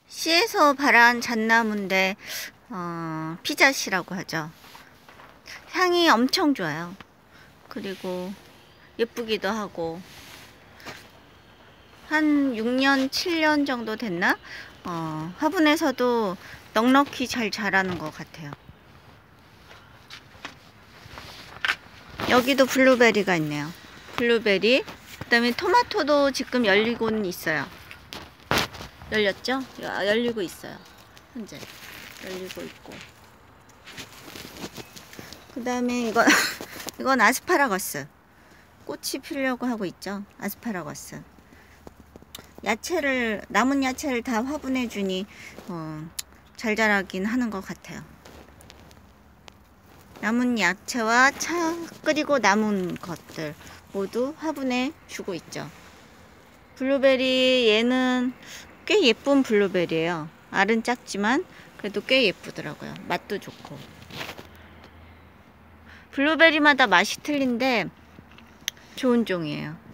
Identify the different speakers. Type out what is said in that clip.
Speaker 1: 시에서 발한 잣나무인데 피자씨라고 하죠. 향이 엄청 좋아요. 그리고 예쁘기도 하고 한 6년 7년 정도 됐나? 화분에서도 넉넉히 잘 자라는 것 같아요. 여기도 블루베리가 있네요. 블루베리, 그 다음에 토마토도 지금 열리고는 있어요. 열렸죠? 열리고 있어요. 현재 열리고 있고, 그 다음에 이건 아스파라거스. 꽃이 피려고 하고 있죠. 아스파라거스. 야채를, 남은 야채를 다 화분해 주니 잘 자라긴 하는 것 같아요. 남은 야채와 차 끓이고 남은 것들 모두 화분에 주고 있죠. 블루베리, 얘는 꽤 예쁜 블루베리예요. 알은 작지만 그래도 꽤 예쁘더라고요. 맛도 좋고. 블루베리마다 맛이 틀린데 좋은 종이에요.